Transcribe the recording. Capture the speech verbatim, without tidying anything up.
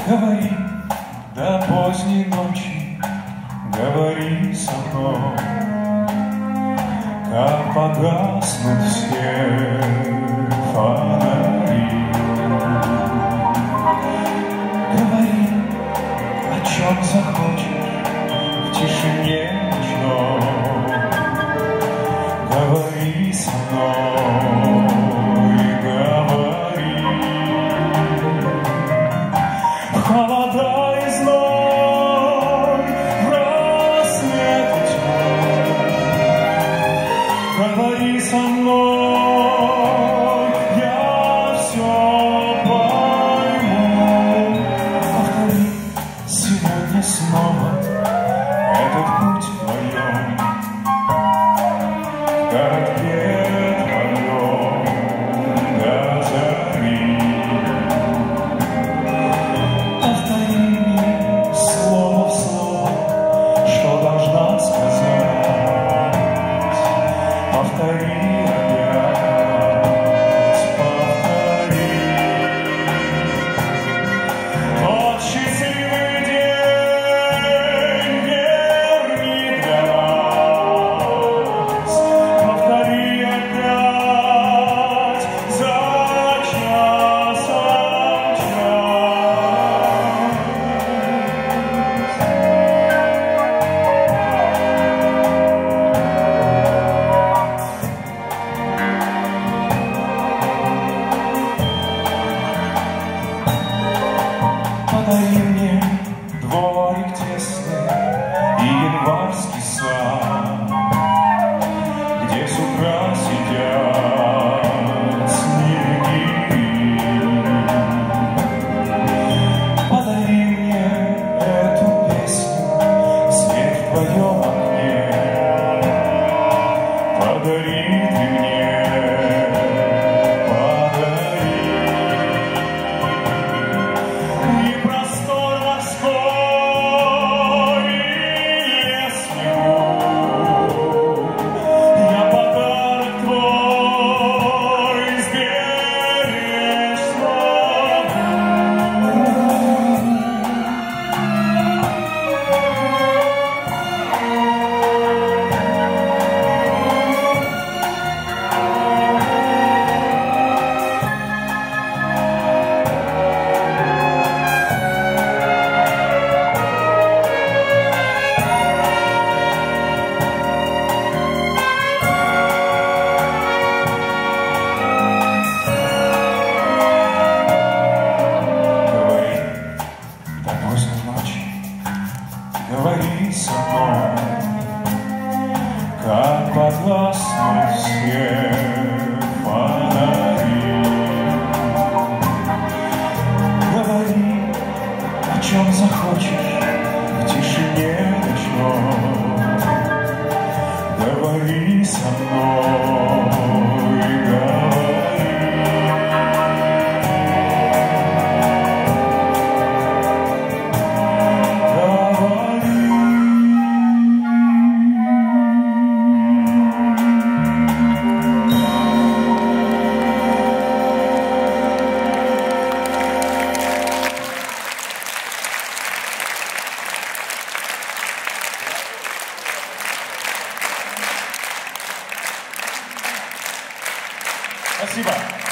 Говори до поздней ночи, говори со мной, как погаснут все фонари. Говори, о чем захочешь в тишине ночной. Говори со мной, говори. В холода и зной, в рассвет и тьму. Говори со мной, я все пойму. Повтори сегодня снова этот путь вдвоем в городке твоем до зари. Повтори мне слово в слово, что должна сказать. Повтори опять, повтори. Тот счастливый день верни для нас. Повтори опять за часом час. Подари мне дворик тесный и январский сад, где с утра сидят снеги. Подари мне эту песню, свет в твоем окне. Подари ты мне, подари. И простор морской, и лес снегу. Я подарок твой сберечь смогу. Говори со мной, как погаснут все фонари. Говори, о чем захочешь в тишине ночной. Говори со мной, говори. Спасибо.